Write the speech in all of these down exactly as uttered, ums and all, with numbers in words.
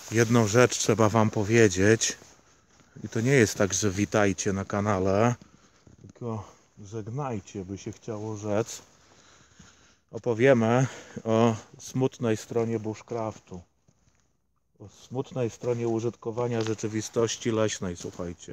Jedną rzecz trzeba wam powiedzieć. I to nie jest tak, że witajcie na kanale, tylko żegnajcie, by się chciało rzec. Opowiemy o smutnej stronie bushcraftu. O smutnej stronie użytkowania rzeczywistości leśnej, słuchajcie.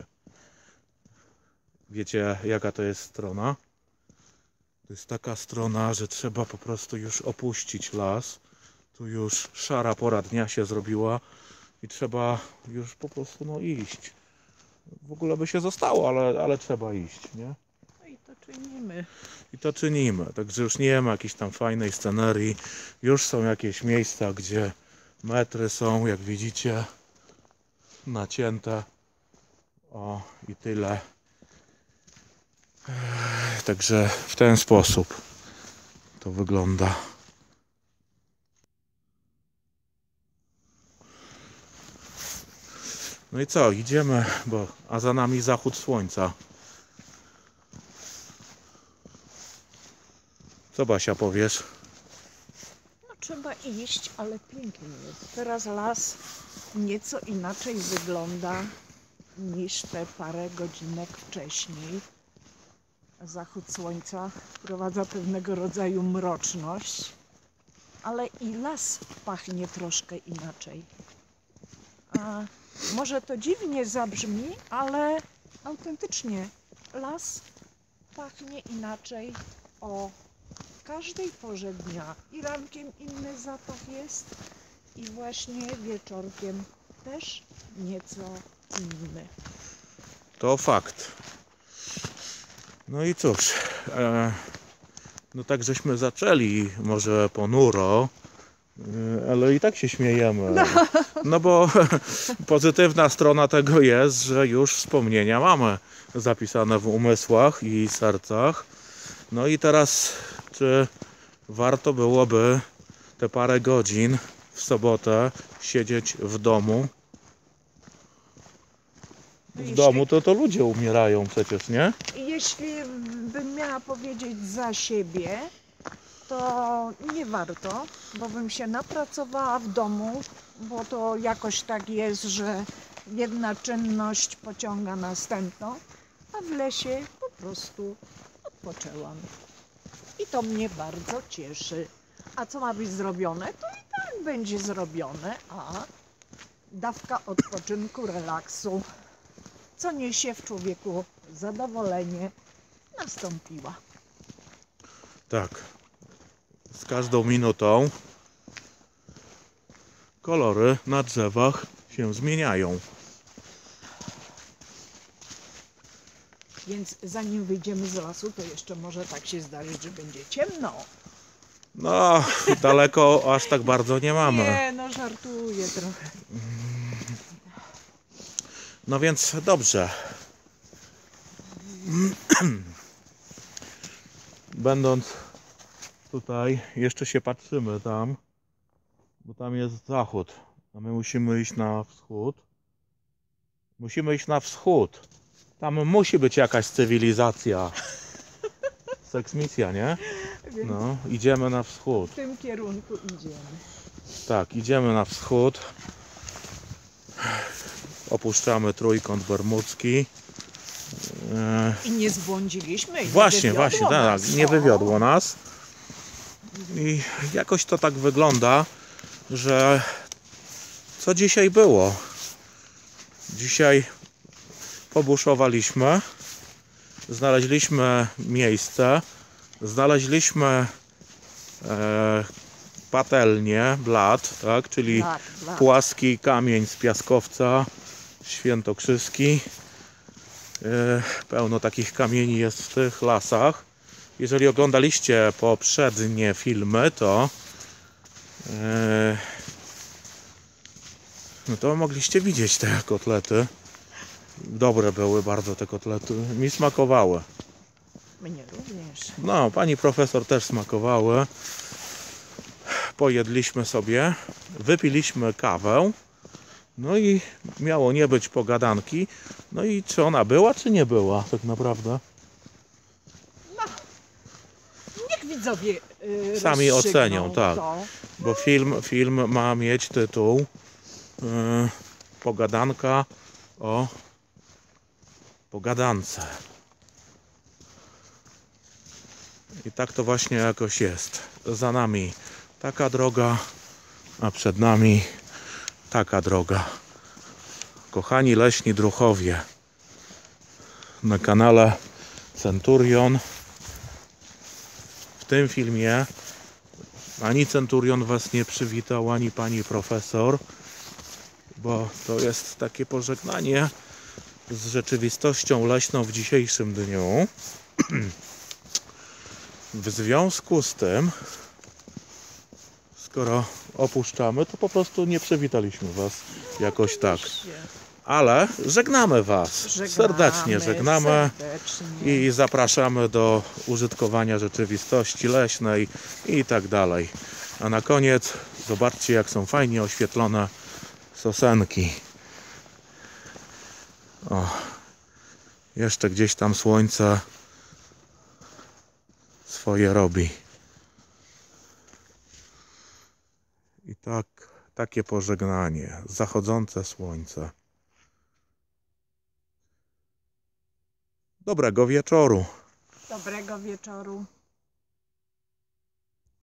Wiecie, jaka to jest strona? To jest taka strona, że trzeba po prostu już opuścić las. Tu już szara pora dnia się zrobiła i trzeba już po prostu no iść. W ogóle by się zostało, ale, ale trzeba iść, nie? No i to czynimy. I to czynimy. Także już nie ma jakiejś tam fajnej scenerii. Już są jakieś miejsca, gdzie metry są, jak widzicie, nacięte. O, i tyle. Także w ten sposób to wygląda. No i co, idziemy, bo a za nami zachód słońca. Co, Basia, powiesz? No trzeba iść, ale pięknie jest. Teraz las nieco inaczej wygląda niż te parę godzinek wcześniej. Zachód słońca wprowadza pewnego rodzaju mroczność, ale i las pachnie troszkę inaczej. A może to dziwnie zabrzmi, ale autentycznie las pachnie inaczej o każdej porze dnia. I rankiem inny zapach jest i właśnie wieczorkiem też nieco inny. To fakt. No i cóż, e, no tak żeśmy zaczęli może ponuro, e, ale i tak się śmiejemy. No, no bo pozytywna strona tego jest, że już wspomnienia mamy zapisane w umysłach i sercach. No i teraz, czy warto byłoby te parę godzin w sobotę siedzieć w domu? W Jeśli... domu to to ludzie umierają przecież, nie? Jeśli bym miała powiedzieć za siebie, to nie warto, bo bym się napracowała w domu, bo to jakoś tak jest, że jedna czynność pociąga następną, a w lesie po prostu odpoczęłam. I to mnie bardzo cieszy. A co ma być zrobione, to i tak będzie zrobione, a dawka odpoczynku, relaksu, co niesie w człowieku zadowolenie, nastąpiła. Tak. Z każdą minutą kolory na drzewach się zmieniają. Więc zanim wyjdziemy z lasu, to jeszcze może tak się zdarzyć, że będzie ciemno. No, daleko aż tak bardzo nie mamy. Nie, no żartuję trochę. No więc dobrze. Będąc tutaj, jeszcze się patrzymy tam, bo tam jest zachód, a my musimy iść na wschód. Musimy iść na wschód. Tam musi być jakaś cywilizacja. Seksmisja, nie? Więc No, idziemy na wschód. w tym kierunku idziemy. Tak, idziemy na wschód. Opuszczamy trójkąt bermudzki. I nie zbłądziliśmy. I Właśnie, nie właśnie, tak, nas. nie wywiodło nas. I jakoś to tak wygląda, że co dzisiaj było? Dzisiaj pobuszowaliśmy, znaleźliśmy miejsce, znaleźliśmy e, patelnię, blat, tak, czyli Blat, blat. płaski kamień z piaskowca świętokrzyski. E, pełno takich kamieni jest w tych lasach. Jeżeli oglądaliście poprzednie filmy, to e, no to mogliście widzieć te kotlety. Dobre były bardzo te kotlety. Mi smakowały. Mnie również. No, pani profesor też smakowały. Pojedliśmy sobie, wypiliśmy kawę. No i miało nie być pogadanki. No i czy ona była, czy nie była tak naprawdę? No, niech widzowie yy, Sami rozstrzygną ocenią, tak. to. Bo film, film ma mieć tytuł yy, pogadanka o pogadance. I tak to właśnie jakoś jest. Za nami taka droga, a przed nami taka droga. Kochani leśni druhowie, na kanale Centurion. W tym filmie ani Centurion was nie przywitał, ani pani profesor, bo to jest takie pożegnanie z rzeczywistością leśną w dzisiejszym dniu. W związku z tym, skoro opuszczamy, to po prostu nie przywitaliśmy was jakoś tak. Ale żegnamy was. Żegnamy, Serdecznie żegnamy serdecznie. i zapraszamy do użytkowania rzeczywistości leśnej i tak dalej. A na koniec zobaczcie, jak są fajnie oświetlone sosenki. O, jeszcze gdzieś tam słońce swoje robi. I tak, takie pożegnanie. Zachodzące słońce. Dobrego wieczoru. Dobrego wieczoru.